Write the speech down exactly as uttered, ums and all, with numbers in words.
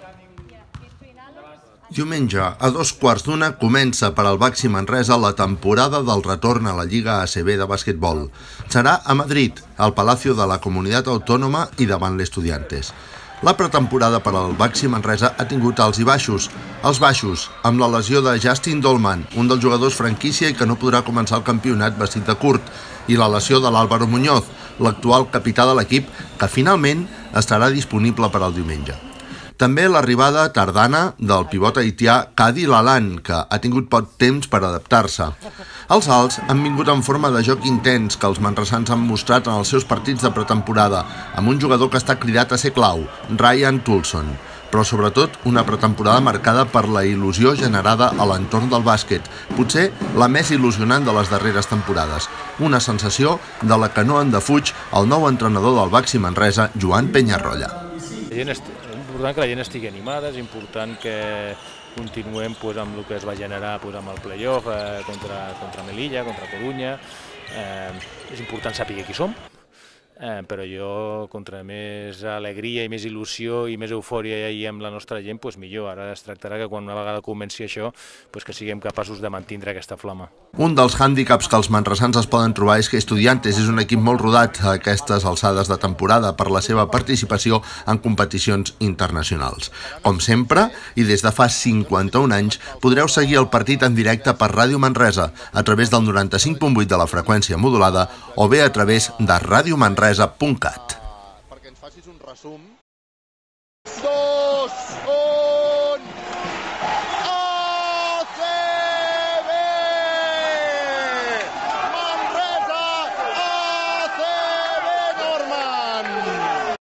Diumenge, a dos quarts d'una, comença per al Baxi Manresa la temporada del retorn a la Lliga A C B de bàsquetbol. Serà a Madrid, al Palacio de la Comunitat Autònoma i davant l'Estudiantes. La pretemporada per al Baxi Manresa ha tingut alts i baixos. Els baixos, amb la lesió de Justin Dolman, un dels jugadors franquícia i que no podrà començar el campionat vestit de curt, i la lesió de l'Álvaro Muñoz, l'actual capità de l'equip, que finalment estarà disponible per al diumenge. També l'arribada tardana del pivot haitià Kadi Lalan, que ha tingut poc temps per adaptar-se. Els alts han vingut en forma de joc intens que els manresans han mostrat en els seus partits de pretemporada, amb un jugador que està cridat a ser clau, Ryan Toulson, però sobretot una pretemporada marcada per la il·lusió generada a l'entorn del bàsquet, potser la més il·lusionant de les darreres temporades, una sensació de la que no en defuig el nou entrenador del Baxi Manresa, Joan Peñarroya. És important que la gent estigui animada, és important que continuem pues, amb el que es va generar pues, amb el play-off eh, contra, contra Melilla, contra Corunya. Eh, és important saber qui som, eh, però jo, contra més alegria i més il·lusió i més eufòria hi ha amb la nostra gent, pues, millor. Ara es tractarà que quan una vegada comenci això, pues, que siguem capaços de mantindre aquesta flama. Un dels hàndicaps que els manresans es poden trobar és que Estudiantes és un equip molt rodat a aquestes alçades de temporada per la seva participació en competicions internacionals. Com sempre, i des de fa cinquanta-un anys, podreu seguir el partit en directe per Ràdio Manresa, a través del noranta-cinc punt vuit de la freqüència modulada o bé a través de radio manresa punt cat. Perquè ens facis un resum. Dos, un...